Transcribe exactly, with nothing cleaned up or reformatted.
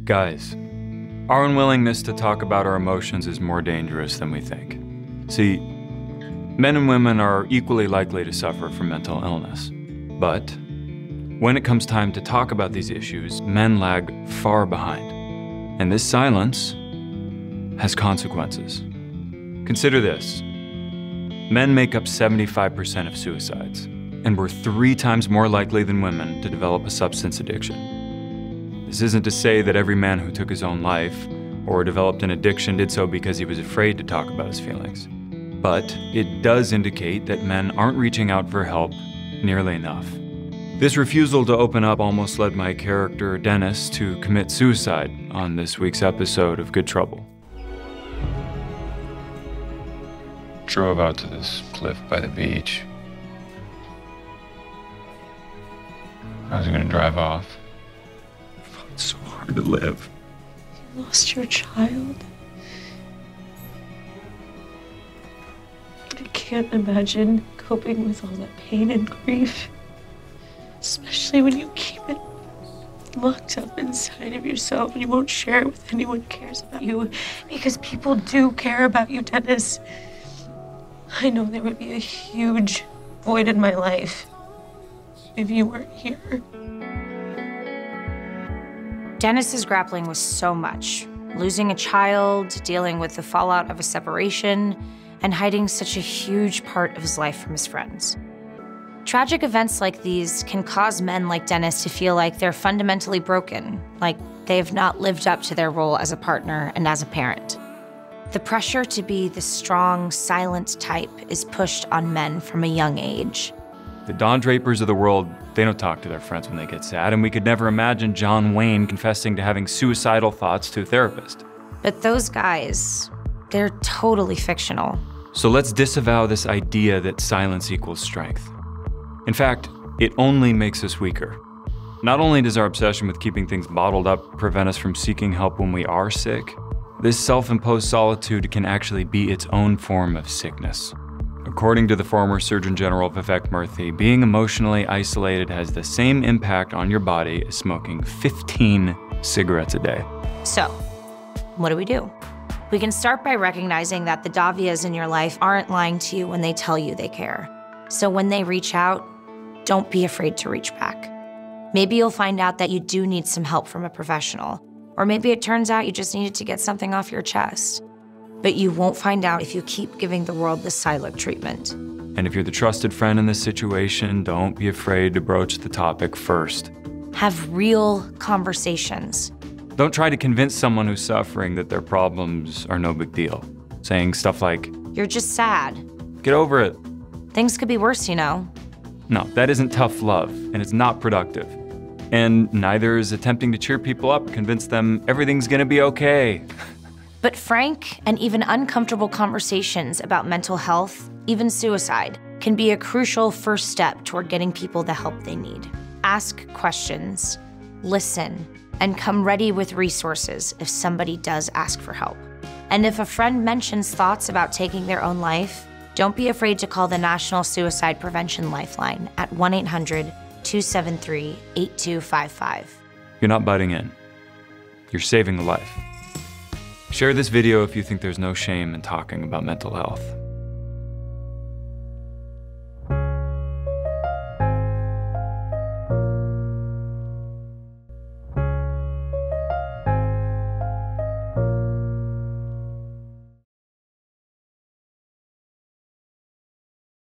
Guys, our unwillingness to talk about our emotions is more dangerous than we think. See, men and women are equally likely to suffer from mental illness. But when it comes time to talk about these issues, men lag far behind. And this silence has consequences. Consider this. Men make up seventy-five percent of suicides, and we're three times more likely than women to develop a substance addiction. This isn't to say that every man who took his own life or developed an addiction did so because he was afraid to talk about his feelings. But it does indicate that men aren't reaching out for help nearly enough. This refusal to open up almost led my character, Dennis, to commit suicide on this week's episode of Good Trouble. Drove out to this cliff by the beach. I was gonna drive off. It's so hard to live. You lost your child. I can't imagine coping with all that pain and grief. Especially when you keep it locked up inside of yourself and you won't share it with anyone who cares about you. Because people do care about you, Dennis. I know there would be a huge void in my life if you weren't here. Dennis is grappling with so much. Losing a child, dealing with the fallout of a separation, and hiding such a huge part of his life from his friends. Tragic events like these can cause men like Dennis to feel like they're fundamentally broken, like they have not lived up to their role as a partner and as a parent. The pressure to be the strong, silent type is pushed on men from a young age. The Don Drapers of the world, they don't talk to their friends when they get sad, and we could never imagine John Wayne confessing to having suicidal thoughts to a therapist. But those guys, they're totally fictional. So let's disavow this idea that silence equals strength. In fact, it only makes us weaker. Not only does our obsession with keeping things bottled up prevent us from seeking help when we are sick, this self-imposed solitude can actually be its own form of sickness. According to the former Surgeon General Vivek Murthy, being emotionally isolated has the same impact on your body as smoking fifteen cigarettes a day. So, what do we do? We can start by recognizing that the Davias in your life aren't lying to you when they tell you they care. So when they reach out, don't be afraid to reach back. Maybe you'll find out that you do need some help from a professional. Or maybe it turns out you just needed to get something off your chest. But you won't find out if you keep giving the world the silent treatment. And if you're the trusted friend in this situation, don't be afraid to broach the topic first. Have real conversations. Don't try to convince someone who's suffering that their problems are no big deal. Saying stuff like, "You're just sad. Get over it." Things could be worse, you know. No, that isn't tough love, and it's not productive. And neither is attempting to cheer people up, convince them everything's gonna be okay. But frank and even uncomfortable conversations about mental health, even suicide, can be a crucial first step toward getting people the help they need. Ask questions, listen, and come ready with resources if somebody does ask for help. And if a friend mentions thoughts about taking their own life, don't be afraid to call the National Suicide Prevention Lifeline at one eight hundred, two seven three, eight two five five. You're not butting in. You're saving a life. Share this video if you think there's no shame in talking about mental health.